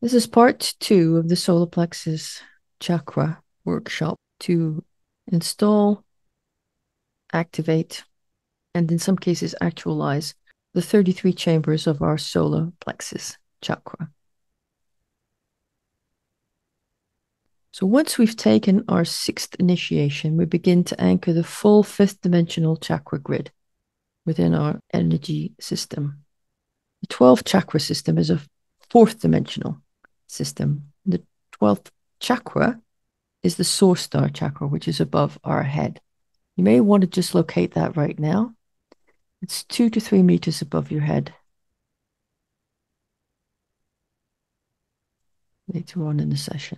This is part 2 of the Solar Plexus Chakra workshop to install, activate, and in some cases actualize the 33 chambers of our Solar Plexus Chakra. So once we've taken our 6th initiation, we begin to anchor the full 5th dimensional chakra grid within our energy system. The 12th chakra system is a 4th dimensional system. The 12th chakra is the source star chakra, which is above our head. You may want to just locate that right now. It's 2 to 3 meters above your head. Later on in the session.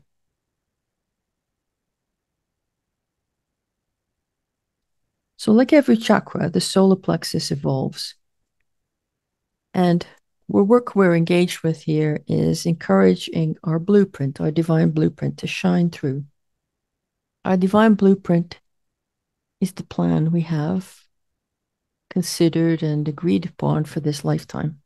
So like every chakra, the solar plexus evolves. And the work we're engaged with here is encouraging our blueprint, our divine blueprint, to shine through. Our divine blueprint is the plan we have considered and agreed upon for this lifetime.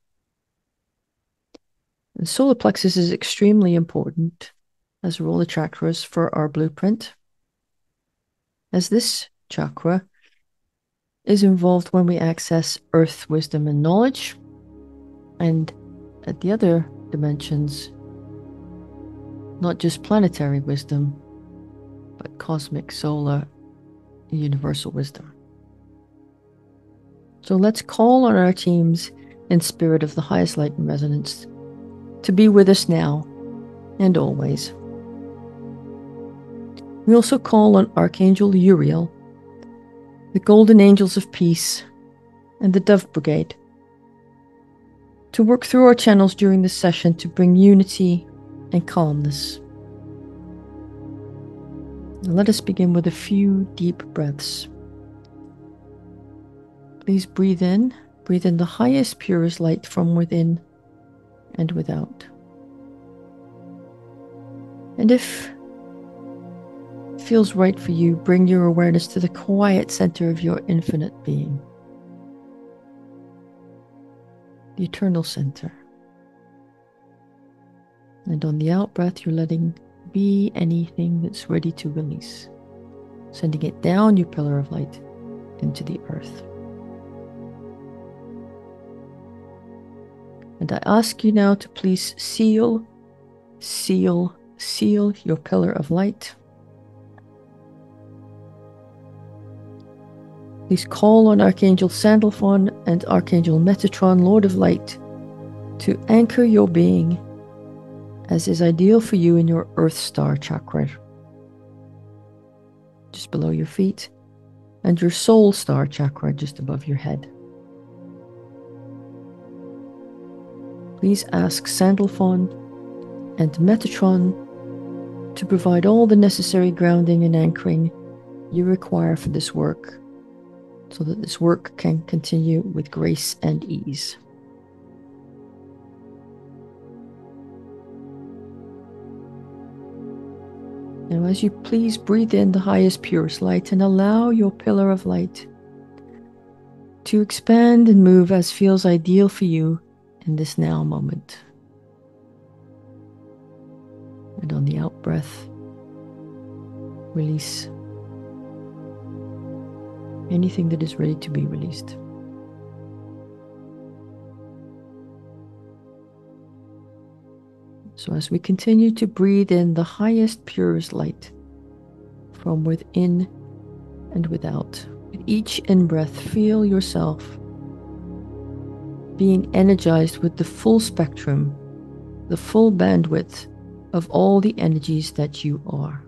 And solar plexus is extremely important, as are all the chakras, for our blueprint, as this chakra is involved when we access earth wisdom and knowledge, and at the other dimensions, not just planetary wisdom, but cosmic, solar, universal wisdom. So let's call on our teams in spirit of the highest light and resonance to be with us now and always. We also call on Archangel Uriel, the Golden Angels of Peace, and the Dove Brigade to work through our channels during this session to bring unity and calmness. Now let us begin with a few deep breaths. Please breathe in the highest, purest light from within and without. And if it feels right for you, bring your awareness to the quiet center of your infinite being, the eternal center. And on the out breath, you're letting be anything that's ready to release, sending it down your pillar of light into the earth. And I ask you now to please seal your pillar of light. Please call on Archangel Sandalphon and Archangel Metatron, Lord of Light, to anchor your being as is ideal for you in your Earth Star chakra, just below your feet, and your Soul Star chakra just above your head. Please ask Sandalphon and Metatron to provide all the necessary grounding and anchoring you require for this work, so that this work can continue with grace and ease. Now, as you please breathe in the highest, purest light and allow your pillar of light to expand and move as feels ideal for you in this now moment. And on the out breath, release anything that is ready to be released. So as we continue to breathe in the highest, purest light from within and without, with each in-breath, feel yourself being energized with the full spectrum, the full bandwidth of all the energies that you are.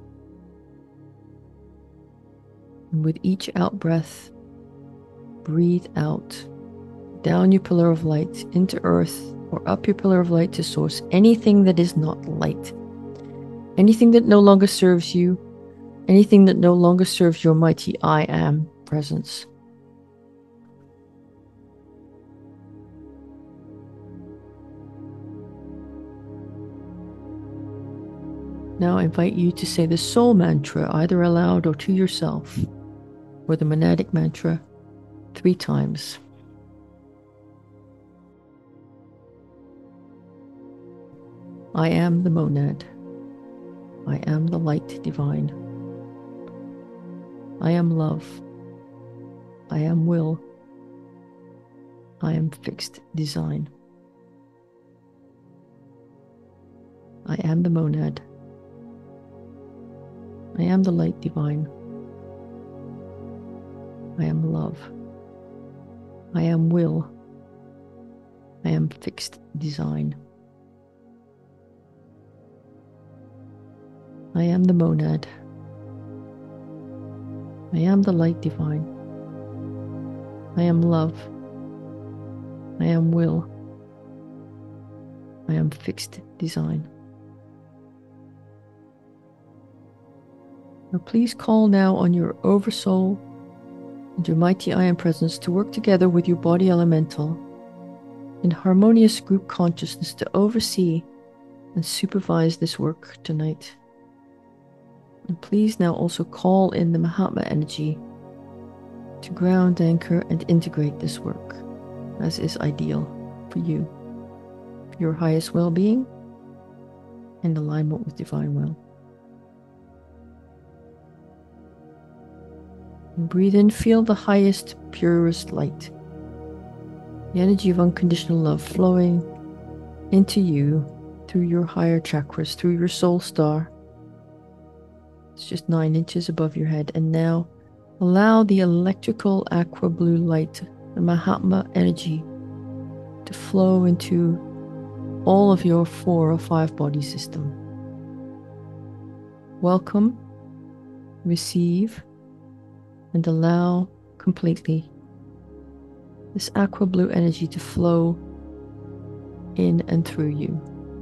And with each out-breath, breathe out, down your pillar of light into earth, or up your pillar of light to source, anything that is not light, anything that no longer serves you, anything that no longer serves your mighty I Am presence. Now I invite you to say the soul mantra, either aloud or to yourself, or the monadic mantra 3 times. I am the monad. I am the light divine. I am love. I am will. I am fixed design. I am the monad. I am the light divine. I am love. I am will. I am fixed design. I am the monad. I am the light divine. I am love. I am will. I am fixed design. Now please call now on your oversoul and your mighty I Am presence to work together with your body elemental in harmonious group consciousness to oversee and supervise this work tonight. And please now also call in the Mahatma energy to ground, anchor, and integrate this work as is ideal for you, for your highest well-being and alignment with divine will. And breathe in, feel the highest, purest light, the energy of unconditional love flowing into you through your higher chakras, through your soul star. It's just 9 inches above your head. And now allow the electrical aqua blue light, the Mahatma energy, to flow into all of your 4 or 5 body system. Welcome, receive, and allow completely this aqua blue energy to flow in and through you.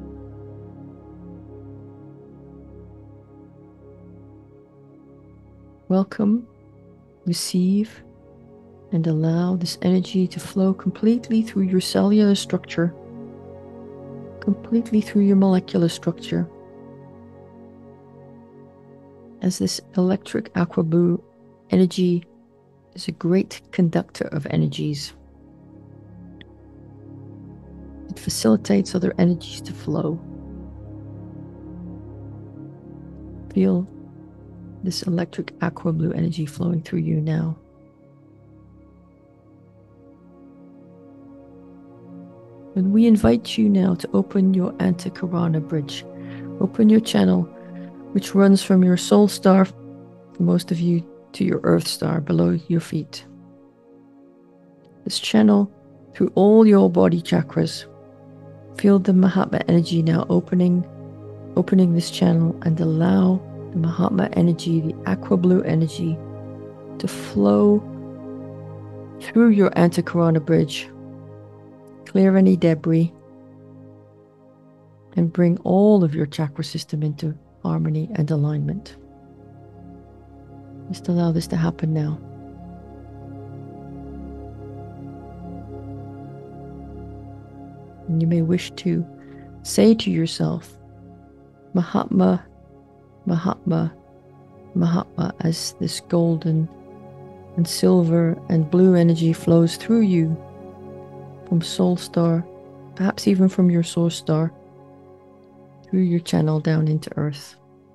Welcome, receive, and allow this energy to flow completely through your cellular structure, completely through your molecular structure, as this electric aqua blue energy is a great conductor of energies. It facilitates other energies to flow. Feel this electric aqua blue energy flowing through you now. And we invite you now to open your Antakarana bridge. Open your channel, which runs from your soul star, for most of you, to your earth star below your feet. This channel through all your body chakras. Feel the Mahatma energy now opening this channel, and allow the Mahatma energy, the aqua blue energy, to flow through your Antakarana bridge, clear any debris, and bring all of your chakra system into harmony and alignment. Just allow this to happen now. And you may wish to say to yourself, Mahatma, Mahatma, Mahatma, as this golden and silver and blue energy flows through you from soul star, perhaps even from your source star, through your channel down into earth.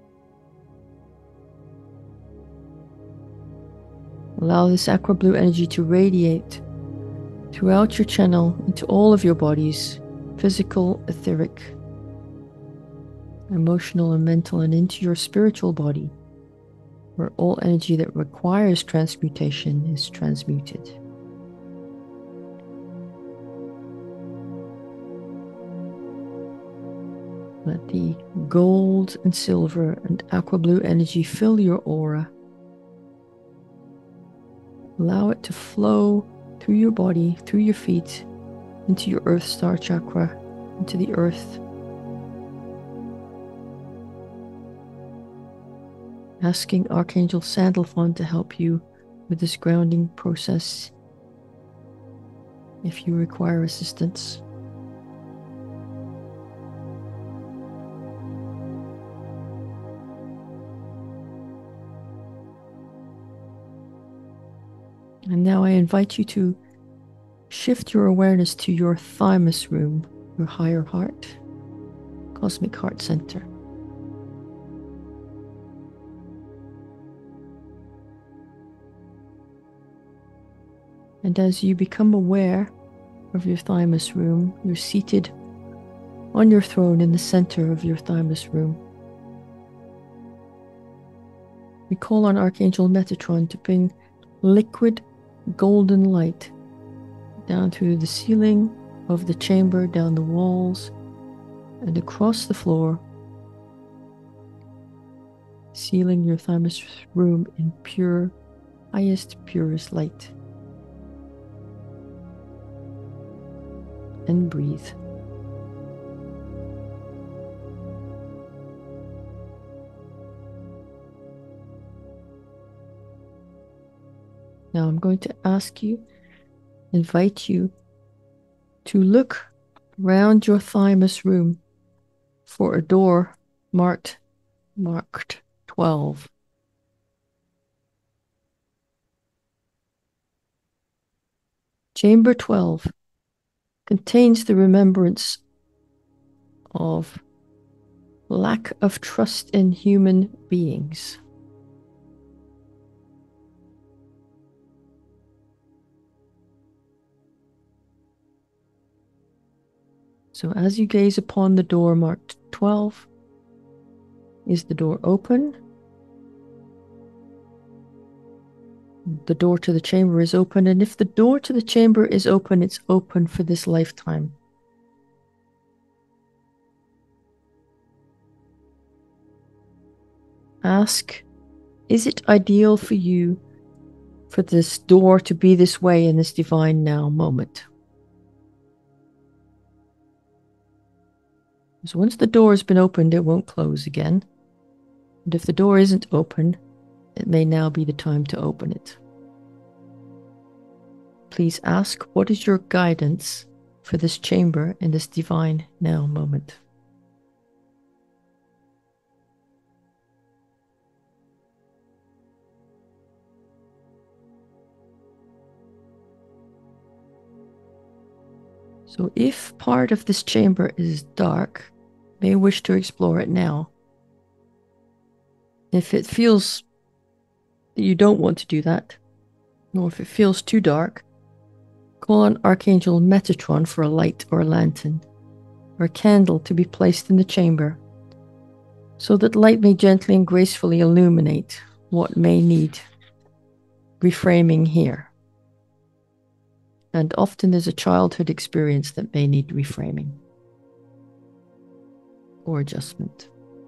Allow this aqua blue energy to radiate throughout your channel into all of your bodies, physical, etheric, emotional, and mental, and into your spiritual body, where all energy that requires transmutation is transmuted. Let the gold and silver and aqua blue energy fill your aura. Allow it to flow through your body, through your feet, into your earth star chakra, into the earth. Asking Archangel Sandalphon to help you with this grounding process if you require assistance. And now I invite you to shift your awareness to your thymus room, your higher heart, cosmic heart center. And as you become aware of your thymus room, you're seated on your throne in the center of your thymus room. We call on Archangel Metatron to bring liquid golden light down through the ceiling of the chamber, down the walls, and across the floor, sealing your thymus room in pure, highest, purest light. And breathe. Now I'm going to invite you to look around your thymus room for a door marked 12. Chamber 12 contains the remembrance of lack of trust in human beings. So as you gaze upon the door marked 12, is the door open? The door to the chamber is open, and if the door to the chamber is open, it's open for this lifetime. Ask, is it ideal for you for this door to be this way in this divine now moment? So once the door has been opened, it won't close again. And if the door isn't open, it may now be the time to open it. Please ask, what is your guidance for this chamber in this divine now moment? So if part of this chamber is dark, you may wish to explore it now. If it feels that you don't want to do that, or if it feels too dark, call on Archangel Metatron for a light or a lantern or a candle to be placed in the chamber so that light may gently and gracefully illuminate what may need reframing here. And often there's a childhood experience that may need reframing or adjustment.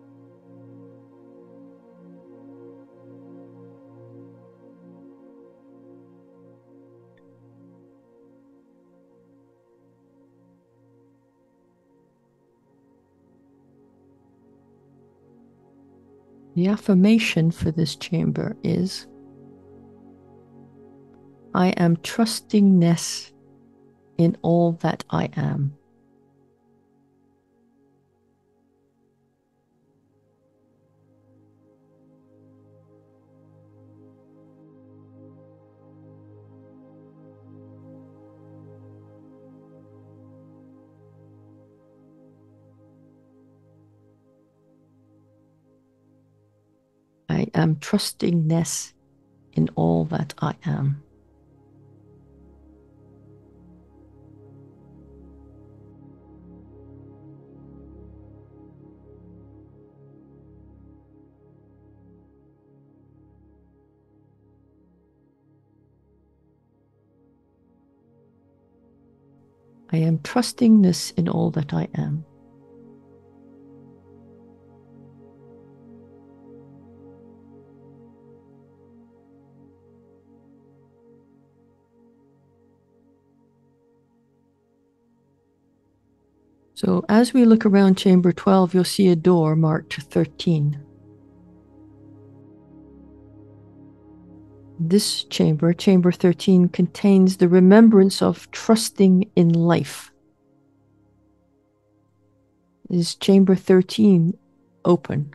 The affirmation for this chamber is, I am trustingness in all that I am. I am trustingness in all that I am. I am trustingness in all that I am. So as we look around chamber 12, you'll see a door marked 13. This chamber, chamber 13, contains the remembrance of trusting in life. Is chamber 13 open?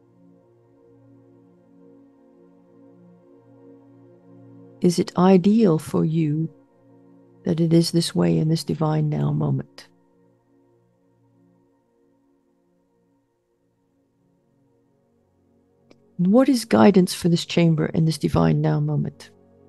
Is it ideal for you that it is this way in this divine now moment? What is guidance for this chamber in this divine now moment?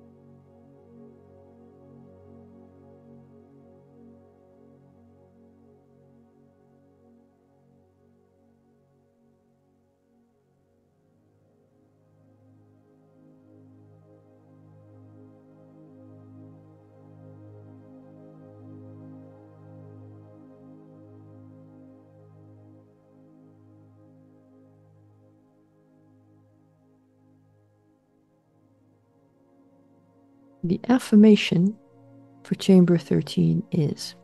The affirmation for chamber 13 is,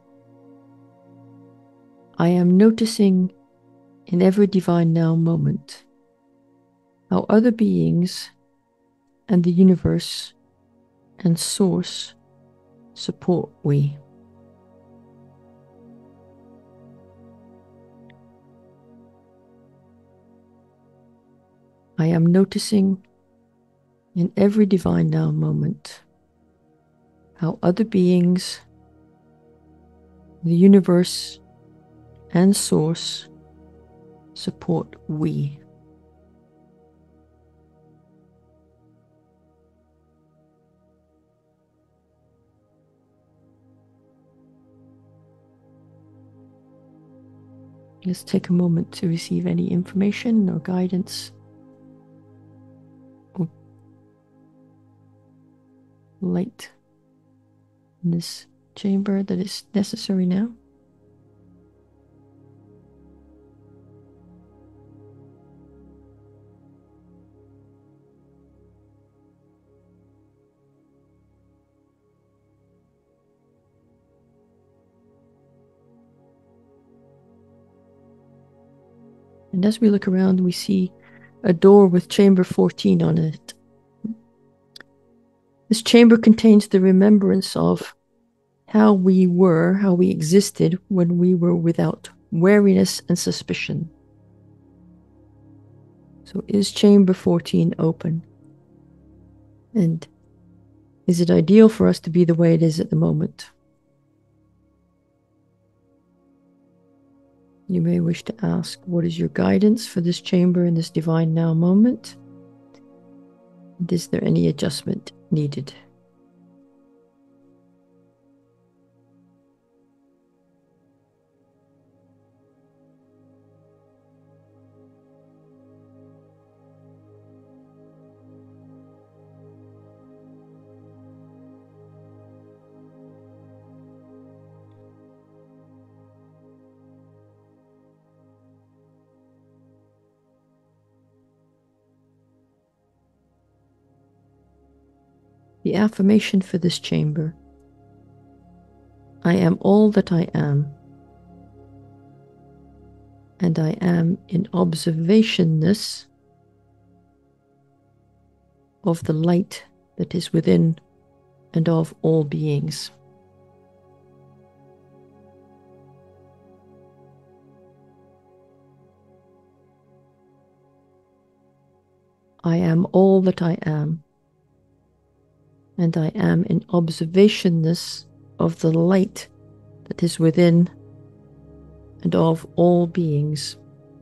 I am noticing in every divine now moment how other beings and the universe and source support we. I am noticing in every divine now moment how other beings, the universe, and source support we. Let's take a moment to receive any information or guidance or light in this chamber that is necessary now. And as we look around, we see a door with chamber 14 on it. This chamber contains the remembrance of how we were, how we existed when we were without wariness and suspicion. So is chamber 14 open? And is it ideal for us to be the way it is at the moment? You may wish to ask, what is your guidance for this chamber in this divine now moment? And is there any adjustment needed? The affirmation for this chamber: I am all that I am, and I am in observationness of the light that is within and of all beings. I am all that I am, and I am in observationness of the light that is within and of all beings.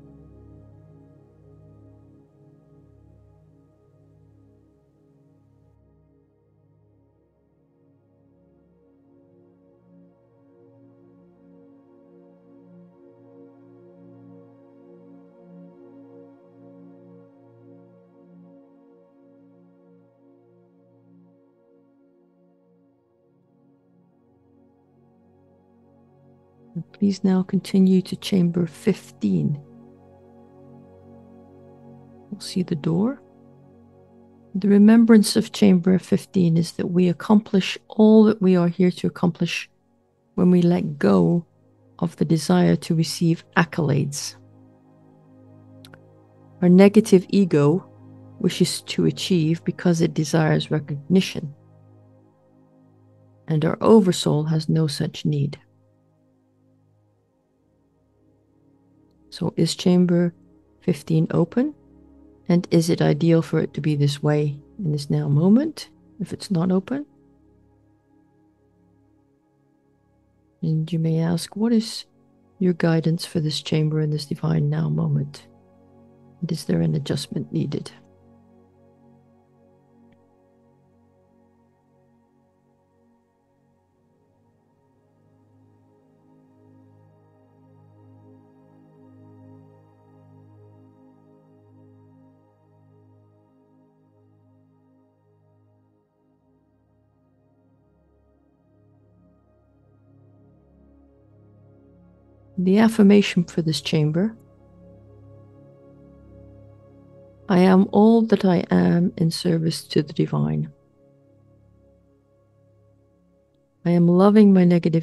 And please now continue to chamber 15. We'll see the door. The remembrance of chamber 15 is that we accomplish all that we are here to accomplish when we let go of the desire to receive accolades. Our negative ego wishes to achieve because it desires recognition, and our oversoul has no such need. So is chamber 15 open? And is it ideal for it to be this way in this now moment if it's not open? And you may ask, what is your guidance for this chamber in this divine now moment? And is there an adjustment needed? The affirmation for this chamber: I am all that I am in service to the divine. I am loving my negative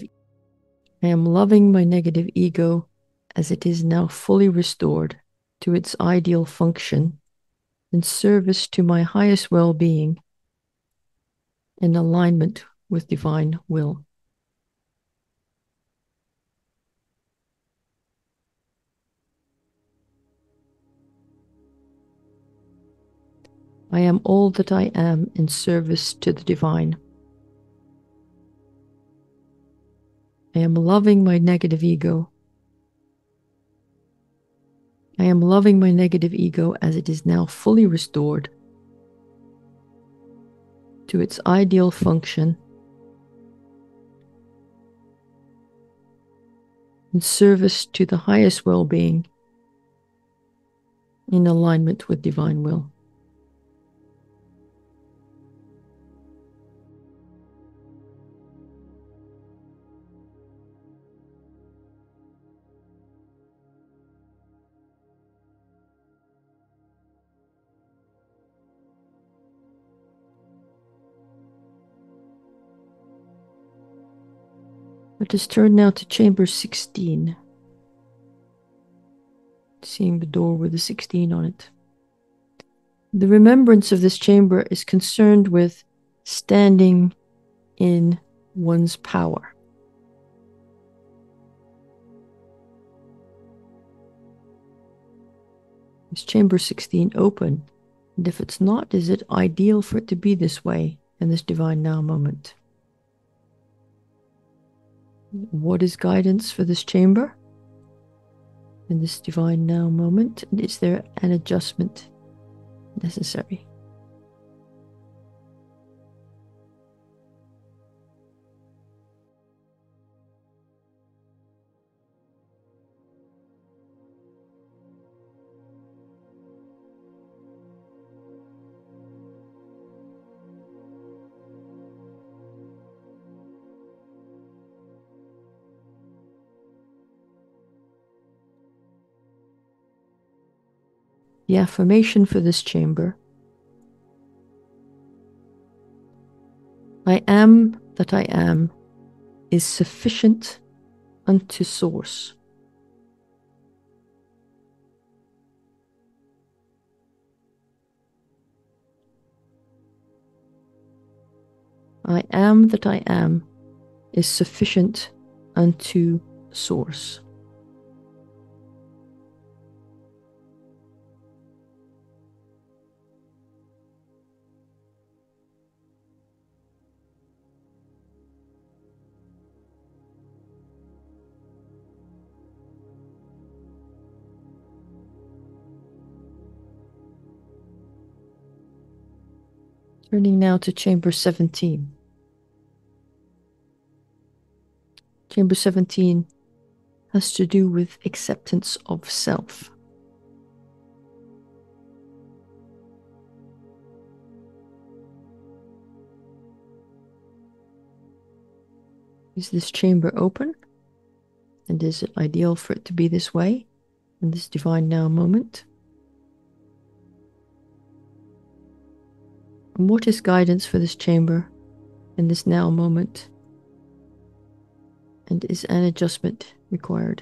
ego as it is now fully restored to its ideal function in service to my highest well-being in alignment with divine will. I am all that I am in service to the divine. I am loving my negative ego. I am loving my negative ego as it is now fully restored to its ideal function in service to the highest well-being in alignment with divine will. Let us turn now to chamber 16. Seeing the door with the 16 on it. The remembrance of this chamber is concerned with standing in one's power. Is chamber 16 open? And if it's not, is it ideal for it to be this way in this divine now moment? What is guidance for this chamber in this divine now moment? And is there an adjustment necessary? The affirmation for this chamber: I am that I am is sufficient unto source. I am that I am is sufficient unto source. Turning now to chamber 17. Chamber 17 has to do with acceptance of self. Is this chamber open? And is it ideal for it to be this way in this divine now moment? And what is guidance for this chamber in this now moment? And is an adjustment required?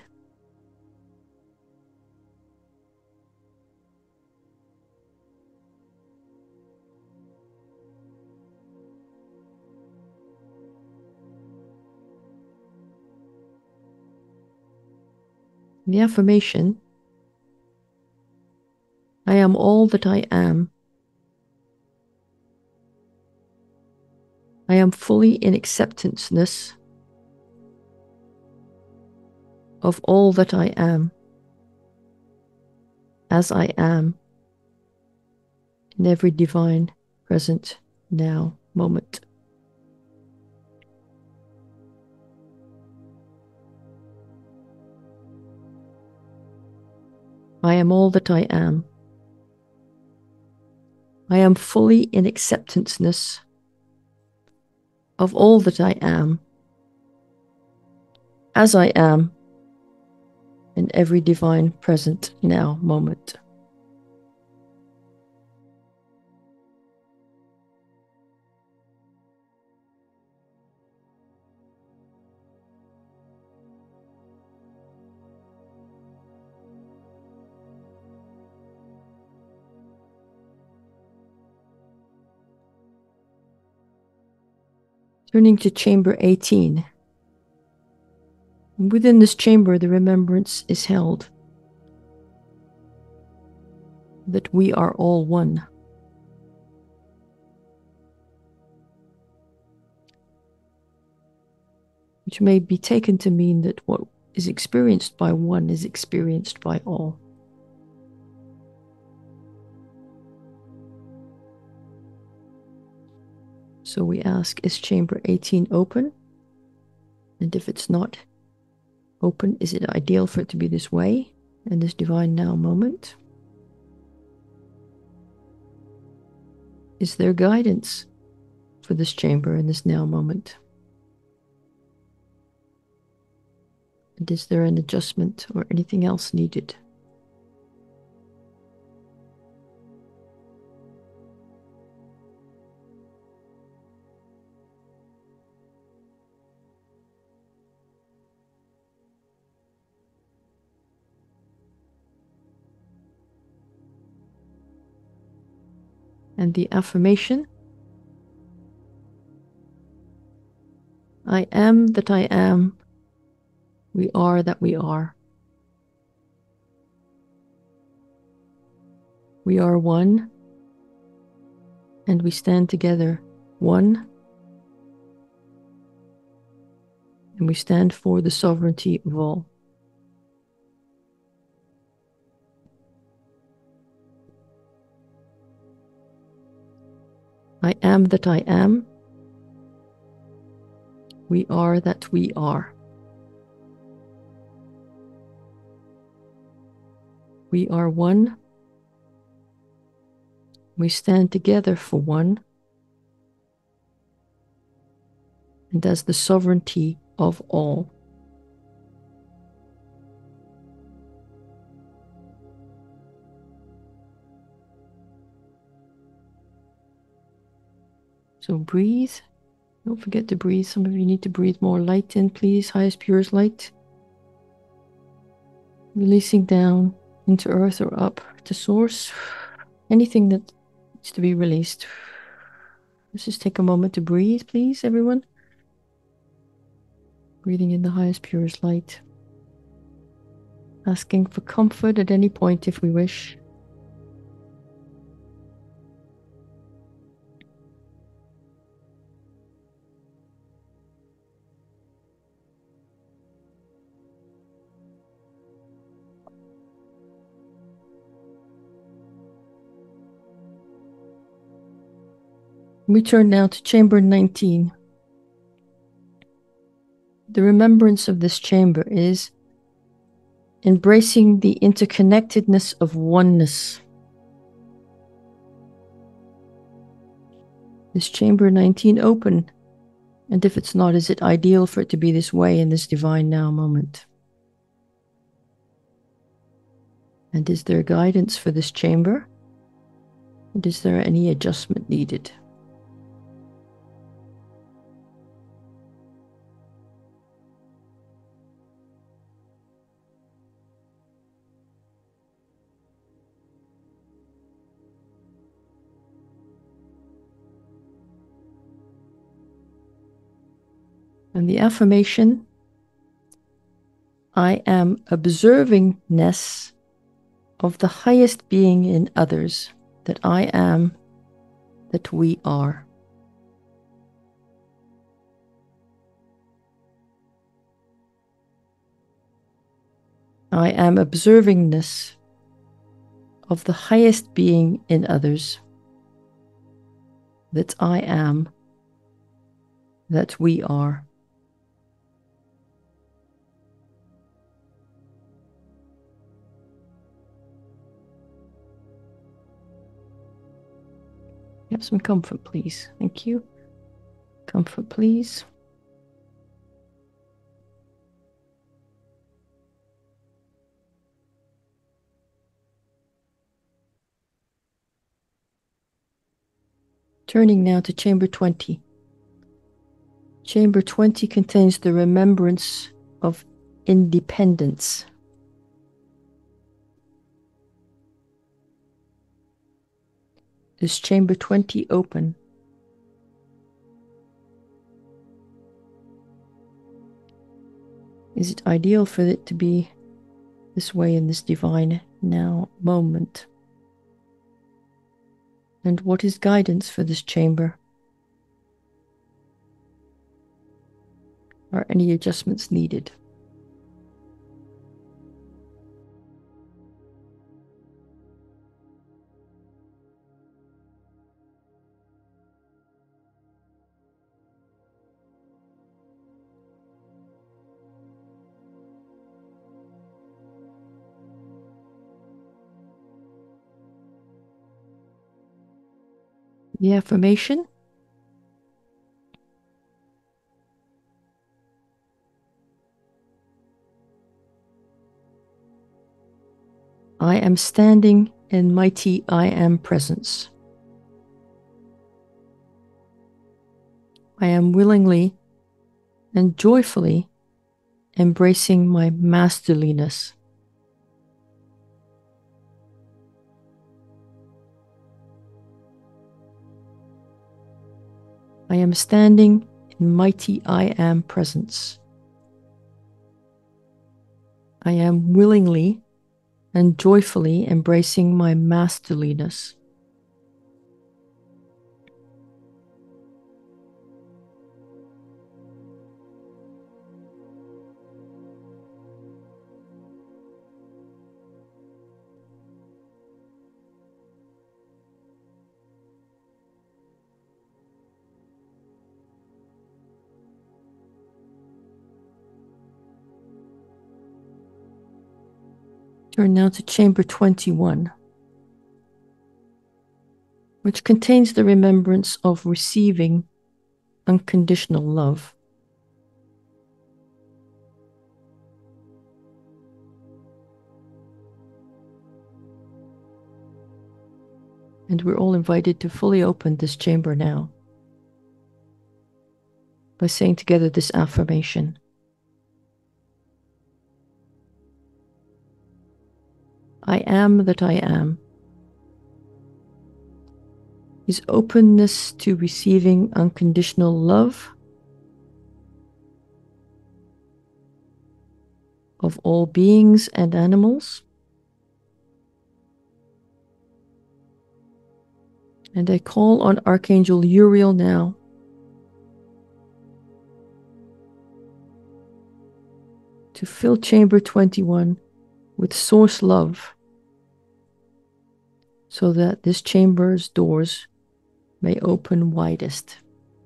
The affirmation: I am all that I am. I am fully in acceptance of all that I am, as I am, in every divine present now moment. I am all that I am. I am fully in acceptance of all that I am, as I am, in every divine present now moment. Turning to chamber 18. Within this chamber, the remembrance is held that we are all one. Which may be taken to mean that what is experienced by one is experienced by all. So we ask, is chamber 18 open? And if it's not open, is it ideal for it to be this way in this divine now moment? Is there guidance for this chamber in this now moment? And is there an adjustment or anything else needed? And the affirmation, I am that I am, we are that we are. We are one, and we stand together, one, and we stand for the sovereignty of all. I am that I am. We are that we are. We are one. We stand together for one. And as the sovereignty of all. So breathe. Don't forget to breathe. Some of you need to breathe more light in, please. Highest, purest light. Releasing down into earth or up to source. Anything that needs to be released. Let's just take a moment to breathe, please, everyone. Breathing in the highest, purest light. Asking for comfort at any point if we wish. We turn now to chamber 19. The remembrance of this chamber is embracing the interconnectedness of oneness. Is chamber 19 open? And if it's not, is it ideal for it to be this way in this divine now moment? And is there guidance for this chamber? And is there any adjustment needed? And the affirmation, I am observingness of the highest being in others, that I am, that we are. I am observingness of the highest being in others, that I am, that we are. Have some comfort, please. Thank you. Comfort, please. Turning now to chamber 20. Chamber 20 contains the remembrance of independence. Is chamber 20 open? Is it ideal for it to be this way in this divine now moment? And what is guidance for this chamber? Are any adjustments needed? The affirmation: I am standing in mighty I Am presence. I am willingly and joyfully embracing my masterliness. I am standing in mighty I Am presence. I am willingly and joyfully embracing my masterliness. Turn now to chamber 21, which contains the remembrance of receiving unconditional love. And we're all invited to fully open this chamber now by saying together this affirmation: I am that I am is openness to receiving unconditional love of all beings and animals. And I call on Archangel Uriel now to fill chamber 21 with source love, so that this chamber's doors may open widest.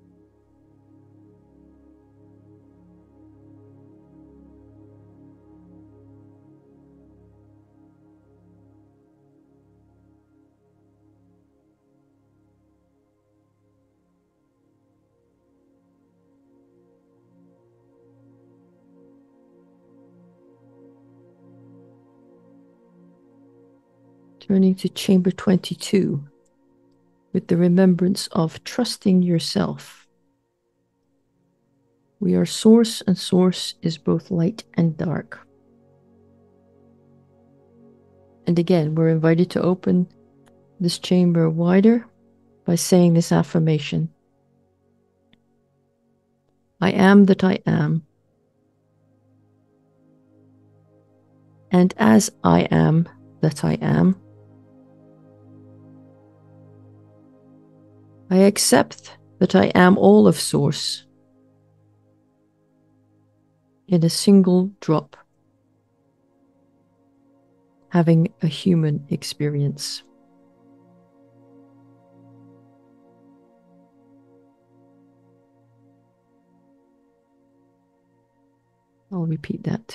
Turning to chamber 22 with the remembrance of trusting yourself. We are source, and source is both light and dark. And again, we're invited to open this chamber wider by saying this affirmation: I am that I am, and as I am that I am, I accept that I am all of Source in a single drop, having a human experience. I'll repeat that.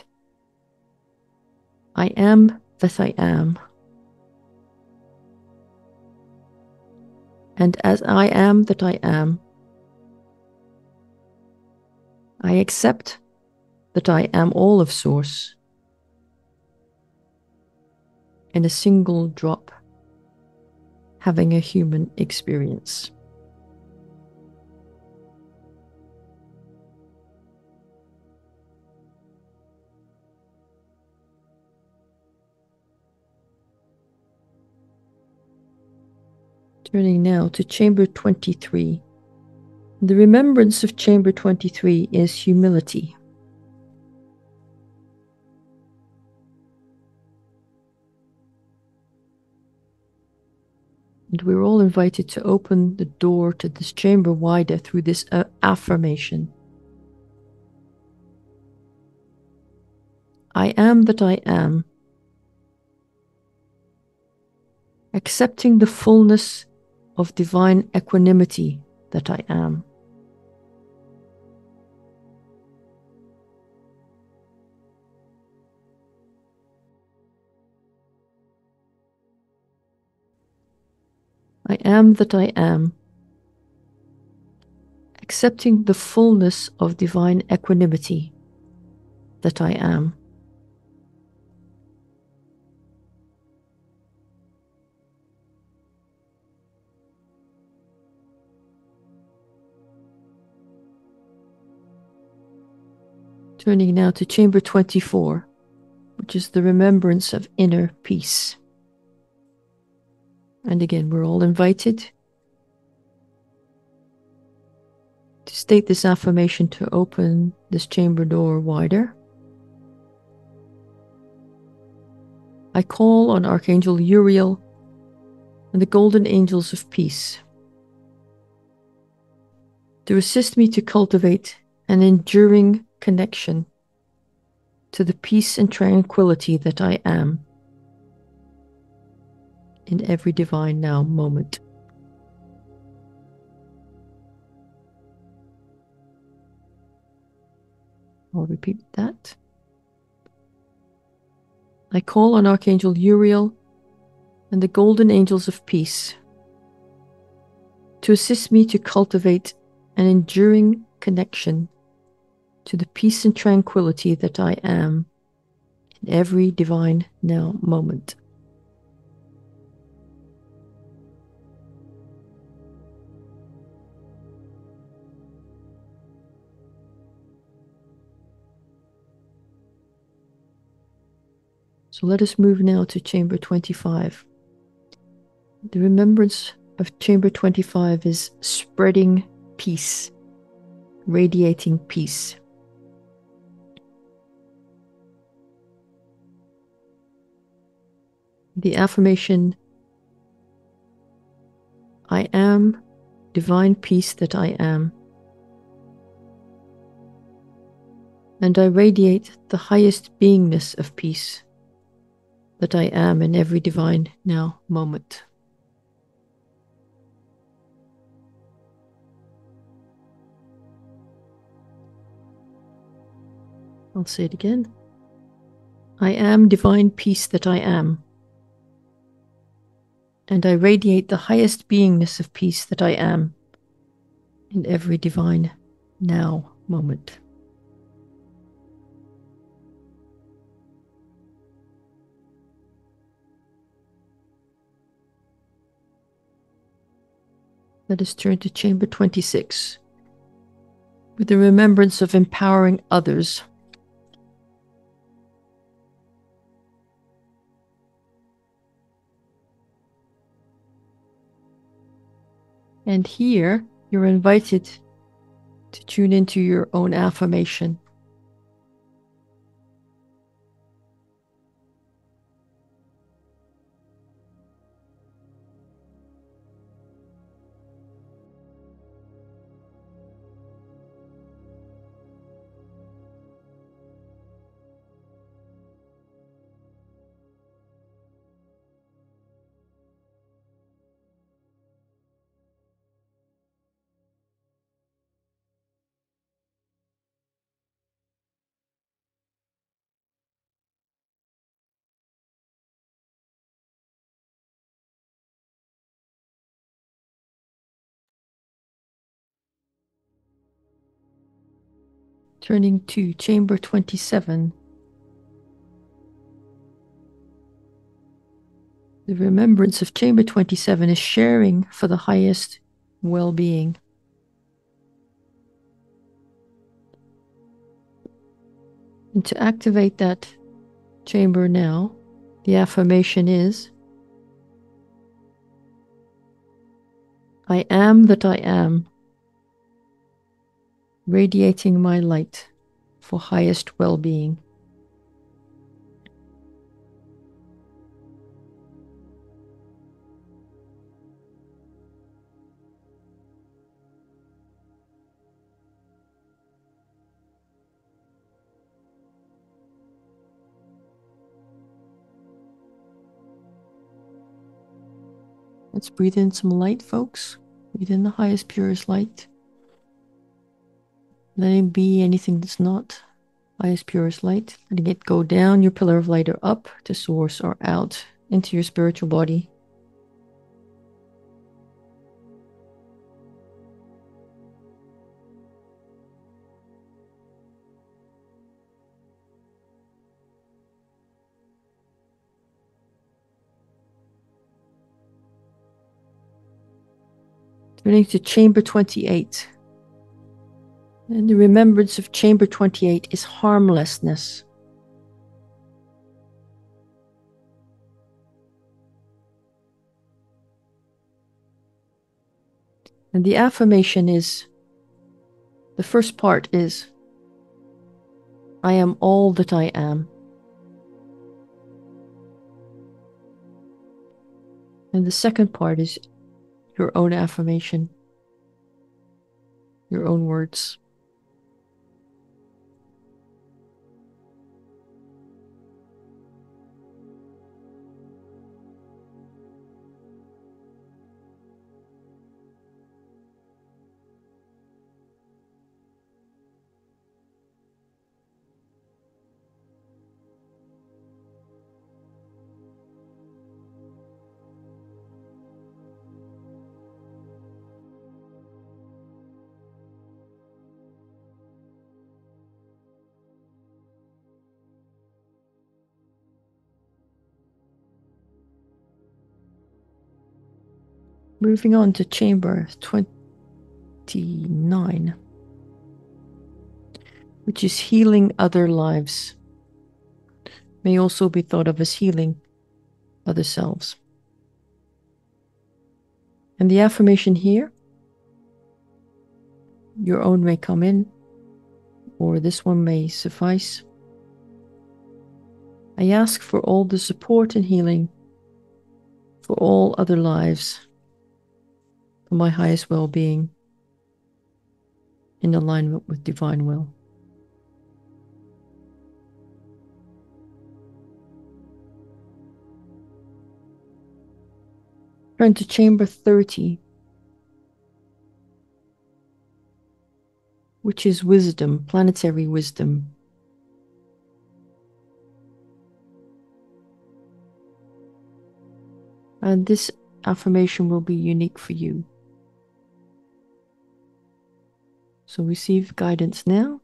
I am that I am, and as I am that I am, I accept that I am all of Source in a single drop, having a human experience. Turning now to chamber 23. The remembrance of chamber 23 is humility. And we're all invited to open the door to this chamber wider through this affirmation. I am that I am, accepting the fullness of divine equanimity that I am. I am that I am, accepting the fullness of divine equanimity that I am. Turning now to chamber 24, which is the remembrance of inner peace. And again, we're all invited to state this affirmation to open this chamber door wider. I call on Archangel Uriel and the golden angels of peace to assist me to cultivate an enduring connection to the peace and tranquility that I am in every divine now moment. I'll repeat that. I call on Archangel Uriel and the golden angels of peace to assist me to cultivate an enduring connection to the peace and tranquility that I am in every divine now moment. So let us move now to chamber 25. The remembrance of chamber 25 is spreading peace, radiating peace. The affirmation, I am divine peace that I am, and I radiate the highest beingness of peace that I am in every divine now moment. I'll say it again. I am divine peace that I am, and I radiate the highest beingness of peace that I am in every divine now moment. Let us turn to chamber 26 with the remembrance of empowering others. And here, you're invited to tune into your own affirmation. Turning to chamber 27. The remembrance of chamber 27 is sharing for the highest well-being. And to activate that chamber now, the affirmation is, I am that I am, radiating my light for highest well-being. Let's breathe in some light, folks. Breathe in the highest, purest light. Letting be anything that's not highest, purest light. Letting it go down your pillar of light or up to source or out into your spiritual body. Turning to chamber 28. And the remembrance of chamber 28 is harmlessness. And the affirmation is, the first part is, I am all that I am. And the second part is your own affirmation, your own words. Moving on to chamber 29, which is healing other lives. May also be thought of as healing other selves. And the affirmation here, your own may come in, or this one may suffice. I ask for all the support and healing for all other lives, for my highest well-being, in alignment with divine will. Turn to chamber 30, which is wisdom, planetary wisdom. And this affirmation will be unique for you. So receive guidance now.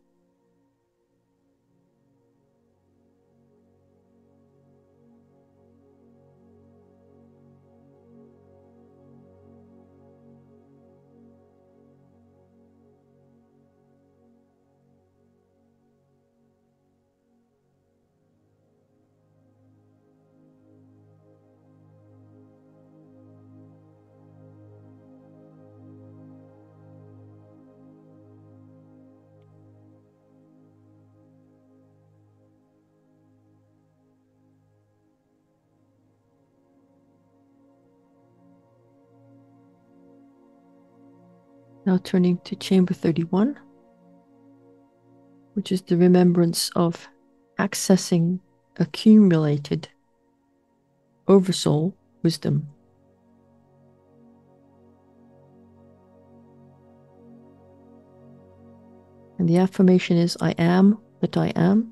Now turning to chamber 31, which is the remembrance of accessing accumulated oversoul wisdom. And the affirmation is, I am that I am.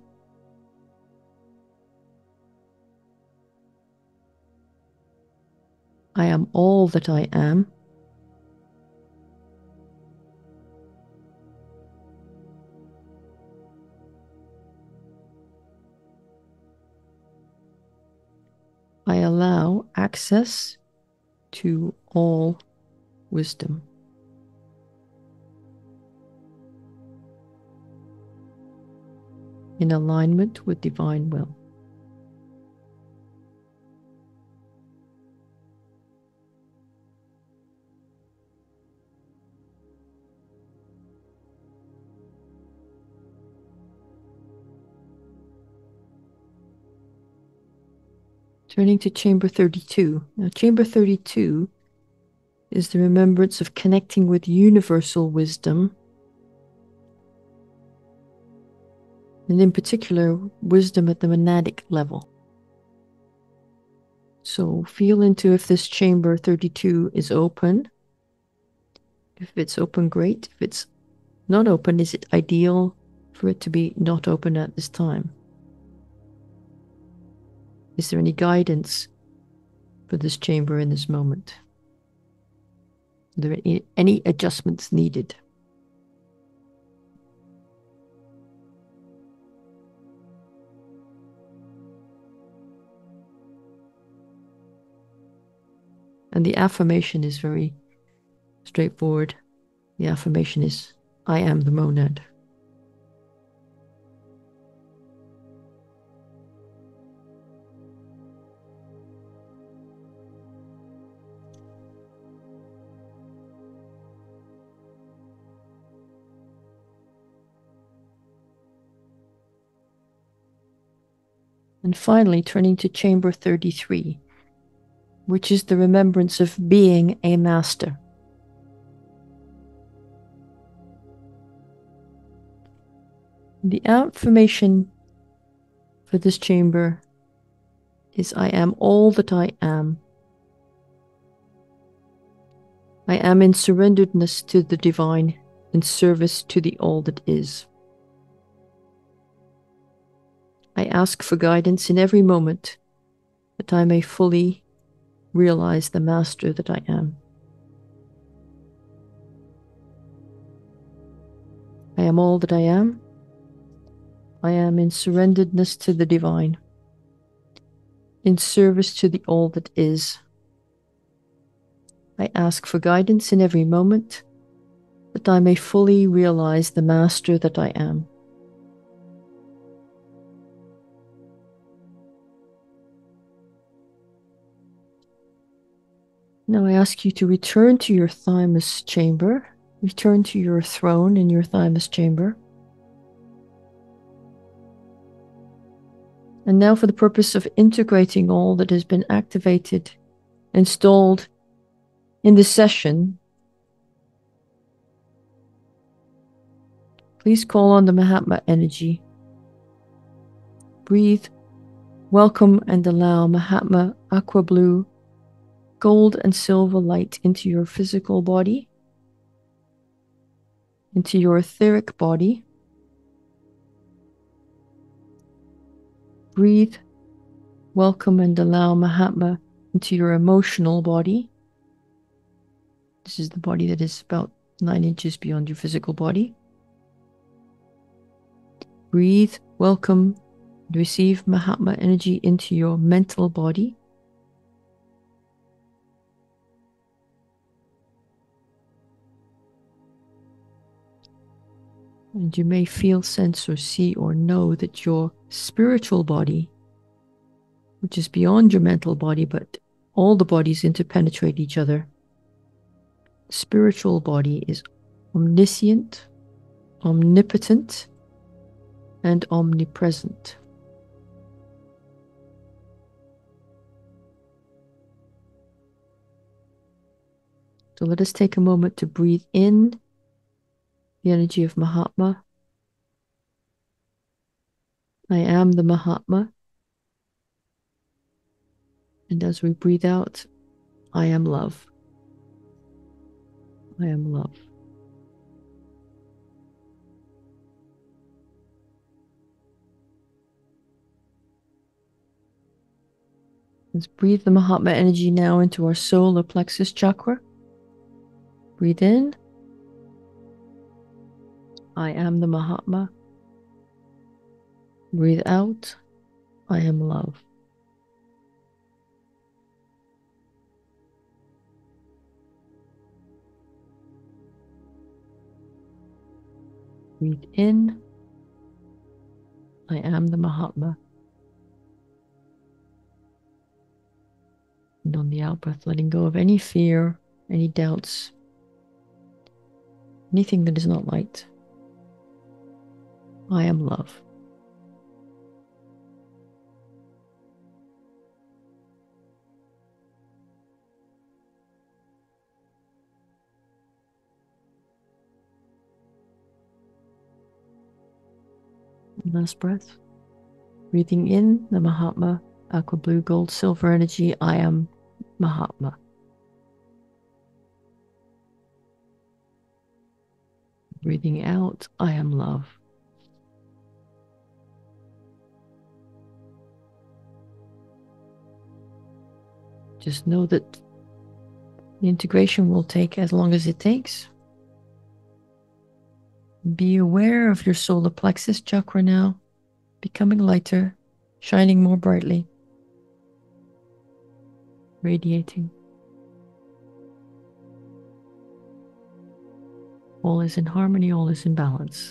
I am all that I am. I allow access to all wisdom. In alignment with divine will. Turning to chamber 32. Now, chamber 32 is the remembrance of connecting with universal wisdom, and in particular, wisdom at the monadic level. So feel into if this chamber 32 is open. If it's open, great. If it's not open, is it ideal for it to be not open at this time? Is there any guidance for this chamber in this moment? Are there any adjustments needed? And the affirmation is very straightforward. The affirmation is, I am the monad. And finally, turning to chamber 33, which is the remembrance of being a master. The affirmation for this chamber is, I am all that I am. I am in surrenderedness to the divine, in service to the all that is. I ask for guidance in every moment, that I may fully realize the master that I am. I am all that I am. I am in surrenderedness to the divine, in service to the all that is. I ask for guidance in every moment, that I may fully realize the master that I am. Now I ask you to return to your thymus chamber, return to your throne in your thymus chamber. And now for the purpose of integrating all that has been activated, installed in this session, please call on the Mahatma energy. Breathe, welcome and allow Mahatma aqua blue, gold and silver light into your physical body, into your etheric body. Breathe, welcome and allow Mahatma into your emotional body. This is the body that is about 9 inches beyond your physical body. Breathe, welcome, and receive Mahatma energy into your mental body. And you may feel, sense, or see, or know that your spiritual body, which is beyond your mental body, but all the bodies interpenetrate each other. Spiritual body is omniscient, omnipotent, and omnipresent. So let us take a moment to breathe in the energy of Mahatma. I am the Mahatma. And as we breathe out, I am love. I am love. Let's breathe the Mahatma energy now into our solar plexus chakra. Breathe in. I am the Mahatma. Breathe out. I am love. Breathe in. I am the Mahatma. And on the out breath, letting go of any fear, any doubts, anything that is not light. I am love. Last breath. Breathing in the Mahatma, aqua blue, gold, silver energy. I am Mahatma. Breathing out, I am love. Just know that the integration will take as long as it takes. Be aware of your solar plexus chakra now, becoming lighter, shining more brightly, radiating. All is in harmony, all is in balance.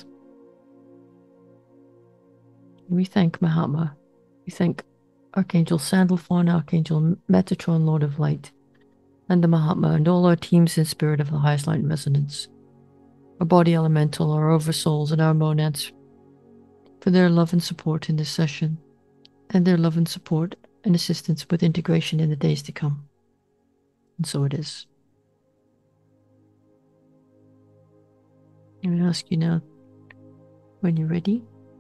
We thank Mahatma. We thank Archangel Sandalphon, Archangel Metatron, Lord of Light, and the Mahatma, and all our teams in spirit of the highest light and resonance, our body elemental, our oversouls, and our monads, for their love and support in this session, and their love and support and assistance with integration in the days to come. And so it is. I'm going to ask you now, when you're ready,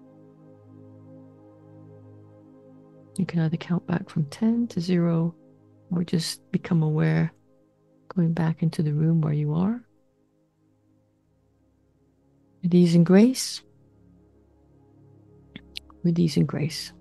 you can either count back from 10 to 0, or just become aware, going back into the room where you are. With ease and grace. With ease and grace.